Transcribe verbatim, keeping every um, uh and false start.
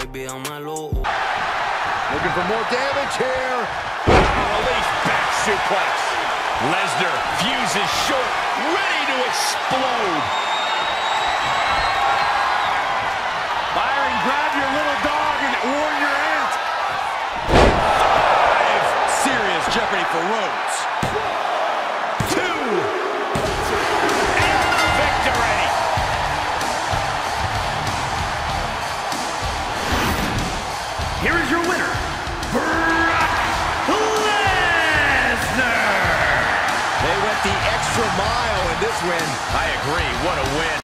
Looking for more damage here. Release back suplex. Lesnar fuses short, ready to explode. Byron, grab your little dog and warn your aunt. Five. Serious jeopardy for Rhodes. Two. And the victory. Here is your winner, Brock Lesnar. They went the extra mile in this win. I agree. What a win.